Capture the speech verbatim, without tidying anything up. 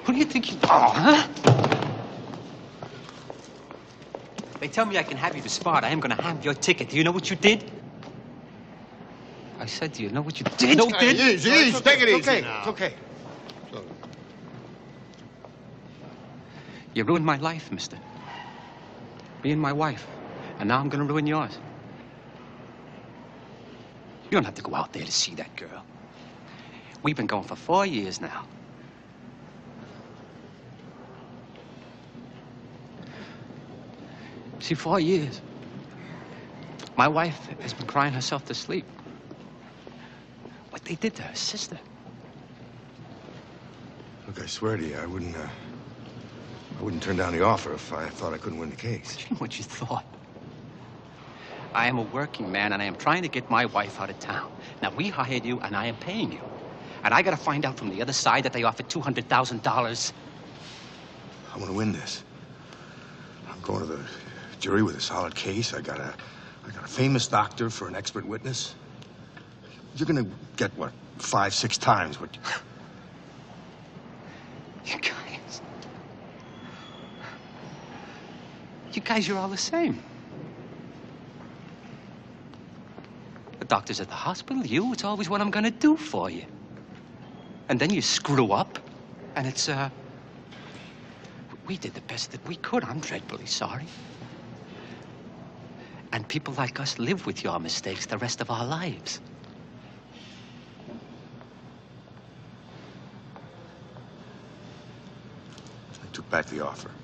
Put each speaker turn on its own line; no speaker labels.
Who do you think you are, huh? They tell me I can have you to Sparta. I am gonna have your ticket. Do you know what you did? I said, do you know what you did?
No, did? Easy,
No,
easy.
okay.
Take it
It's
easy
okay.
now.
It's okay.
You ruined my life, mister. Me and my wife. And now I'm gonna ruin yours. You don't have to go out there to see that girl. We've been going for four years now. See, four years. My wife has been crying herself to sleep. What they did to her sister.
Look, I swear to you, I wouldn't, uh, I wouldn't turn down the offer if I thought I couldn't win the case.
You know what you thought? I am a working man, and I am trying to get my wife out of town. Now, we hired you, and I am paying you. And I gotta find out from the other side that they offered two hundred thousand dollars.
I want to win this. I'm going to the jury with a solid case. I got a, I got a famous doctor for an expert witness. You're gonna get, what, five, six times what...
You guys... You guys, you're all the same. The doctors at the hospital, you, it's always what I'm gonna do for you. And then you screw up, and it's, uh... we did the best that we could. I'm dreadfully sorry. And people like us live with your mistakes the rest of our lives.
I took back the offer.